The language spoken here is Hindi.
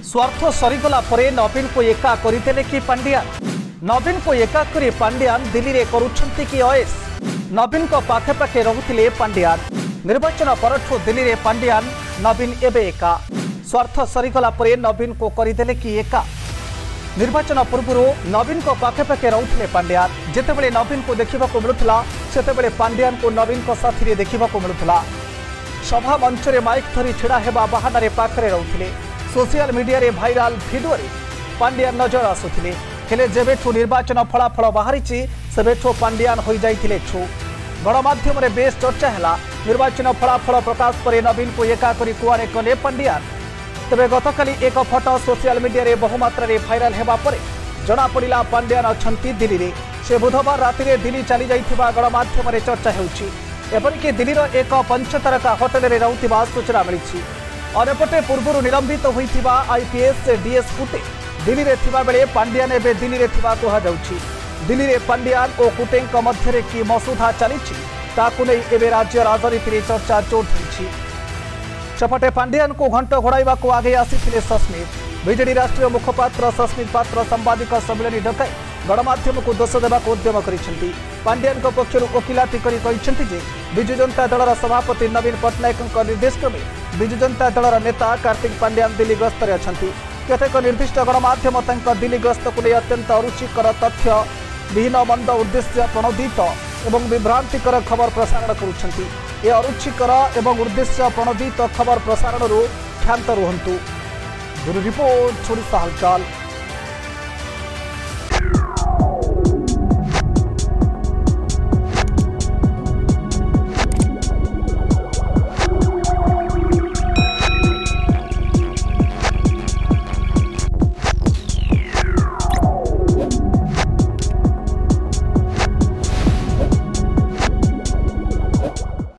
स्वार्थ सरीगला परे नवीन को एका करते कि पांड्यान नवीन को एका करी पांड्यान दिल्ली रे करुछंती कि अयस नवीन को पाखे पाखे रहुथिले पांड्यान निर्वाचन परठू दिल्ली रे पांड्यान नवीन एबे एका स्वार्थ सरीगला परे नवीन को करदेले कि एका निर्वाचन पूर्व नवीन को पाखे पाखे रहुथिले पांड्यान जेतेबेले नवीन को देखा मिलुला सेतेबेले पांड्यान को नवीन को साथी रे देखा मिलुला सभा मंच रे माइक धरी छिड़ा हेबा बहाना पाखरे रहुथिले सोशल मीडिया रे भाइराल भिडियो रे पांड्यान नजर आसुथिले हेले जेबेठू निर्वाचन फलाफल बाहरी सेबेठू पांड्यान हो जाइथिले छु गणमाध्यम रे बेस चर्चा हैला निर्वाचन फलाफल प्रकाश पर नवीन को एका करी कुआरे कले पांड्यान तेबे गतकाली एक फोटो सोशल मीडिया रे बहुमात्रा रे भाइराल हेबा परे जना पड़िला पांड्यान अछंती दिल्ली रे से बुधवार राति रे दिल्ली चली जाइथिबा गणमाध्यम रे चर्चा हेउछि एपरिक दिल्लीर एक पंचतारका होटेल रे रहउथिबा सूचना मिलिछि अनेपटे पूर्व निलंबित होइथिबा आईपीएस डीएस कुटे दिल्ली रे थिबा बेले पांड्यान एबे दिल्ली रे थिबा कहा जाउछि दिल्ली रे पांड्यान और कुटेंक मध्य कि मसुधा चलीछि ताकु नै एबे राज्य राजनीति रे चर्चा जोर धरिछि सेपटे पांड्यान को घंट घोड़ाइबा को आगे आसीथिले सस्मित बीजेडी राष्ट्रीय मुखपात्र सस्मित पात्र सांबादिक सम्मेलन डकाई गणमाध्यम को दोष देवा उद्यम करिसेंती पांड्यान को पक्षरु वकिलाती करी कहिसेंती जे बिजु जनता दलर सभापति नवीन पट्टनायक निर्देश क्रमे बिजु जनता दलर नेता कार्तिक पांड्यान दिल्ली गस्त रे अछंती केतेक निर्दिष्ट गणमाध्यम तांका दिल्ली गस्त को नै अत्यंत अरुचिकर तथ्य विहीन मंद उद्देश्य प्रणोदित एवं विभ्रांतिकर खबर प्रसारण करुछंती ए अरुचिकर एवं उद्देश्य प्रणोदित खबर प्रसारण क्षांत रुहंतु। ब्यूरो रिपोर्ट, ओडिशा हालचाल।